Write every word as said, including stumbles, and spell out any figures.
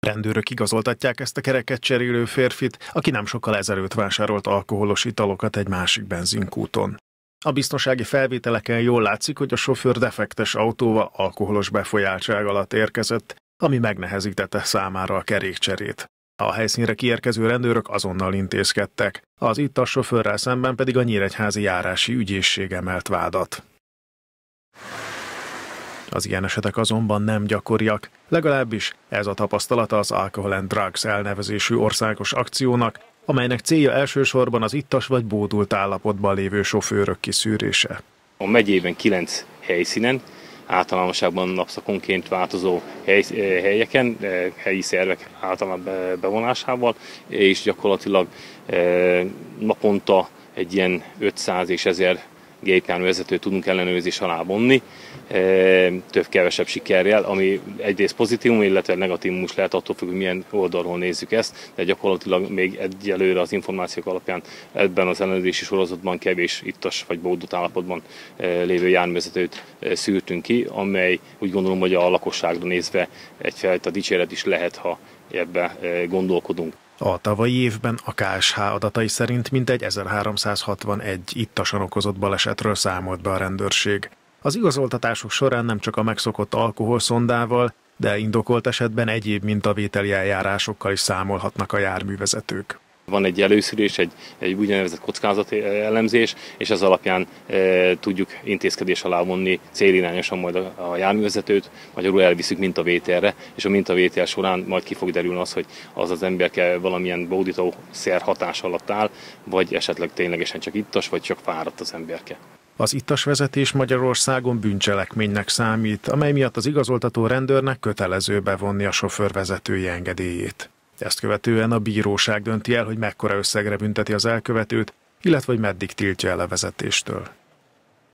Rendőrök igazoltatják ezt a kereket cserélő férfit, aki nem sokkal ezelőtt vásárolt alkoholos italokat egy másik benzinkúton. A biztonsági felvételeken jól látszik, hogy a sofőr defektes autóval alkoholos befolyáltság alatt érkezett, ami megnehezítette számára a kerékcserét. A helyszínre kiérkező rendőrök azonnal intézkedtek, az ittas sofőrrel szemben pedig a nyíregyházi járási ügyészség emelt vádat. Az ilyen esetek azonban nem gyakoriak, legalábbis ez a tapasztalata az Alcohol and Drugs elnevezésű országos akciónak, amelynek célja elsősorban az ittas vagy bódult állapotban lévő sofőrök kiszűrése. A megyében kilenc helyszínen, általánosságban napszakonként változó hely, helyeken, helyi szervek általában bevonásával, és gyakorlatilag naponta egy ilyen ötszáz és ezer gépjárművezetőt tudunk ellenőrzés alá vonni, több-kevesebb sikerrel, ami egyrészt pozitívum, illetve negatívum is lehet, attól függ, hogy milyen oldalról nézzük ezt, de gyakorlatilag még egyelőre az információk alapján ebben az ellenőrzési sorozatban kevés ittas vagy bódult állapotban lévő járművezetőt szűrtünk ki, amely úgy gondolom, hogy a lakosságra nézve egyfajta dicséret is lehet, ha ebbe gondolkodunk. A tavalyi évben a ká es há adatai szerint mintegy ezerháromszázhatvanegy ittasan okozott balesetről számolt be a rendőrség. Az igazoltatások során nem csak a megszokott alkoholszondával, de indokolt esetben egyéb mintavételi eljárásokkal is számolhatnak a járművezetők. Van egy előszűrés, egy, egy úgynevezett kockázati elemzés, és ez alapján e, tudjuk intézkedés alá vonni célirányosan majd a, a járművezetőt, magyarul elviszük mintavételre, és a mintavétel során majd ki fog derülni az, hogy az az emberke valamilyen bódítószer hatás alatt áll, vagy esetleg ténylegesen csak ittas, vagy csak fáradt az emberke. Az ittas vezetés Magyarországon bűncselekménynek számít, amely miatt az igazoltató rendőrnek kötelező bevonni a sofőr vezetői engedélyét. Ezt követően a bíróság dönti el, hogy mekkora összegre bünteti az elkövetőt, illetve hogy meddig tiltja el a vezetéstől.